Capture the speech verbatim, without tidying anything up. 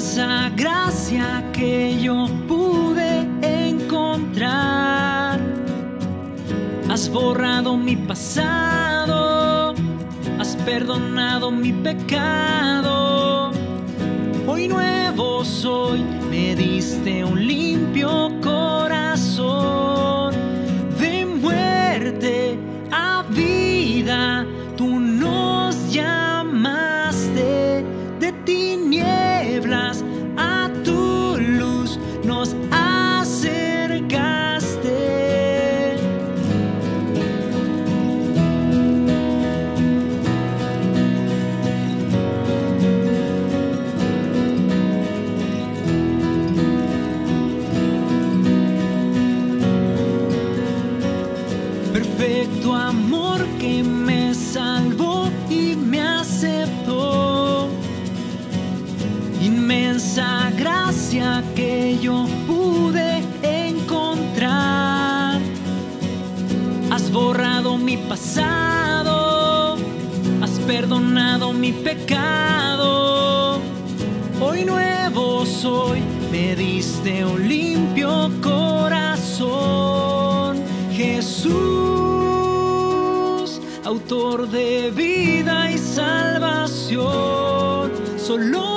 inmensa gracia que yo pude encontrar. Has borrado mi pasado, has perdonado mi pecado. Hoy nuevo soy, me diste un limpio corazón. De muerte a vida, tú nos llamaste. De tinieblas a tu luz nos acercaste. Perfecto amor que me salvó y me aceptó. Inmensa gracia que yo pude encontrar. Has borrado mi pasado, has perdonado mi pecado. Hoy nuevo soy, me diste un limpio corazón. Jesús, autor de vida y salvación, solo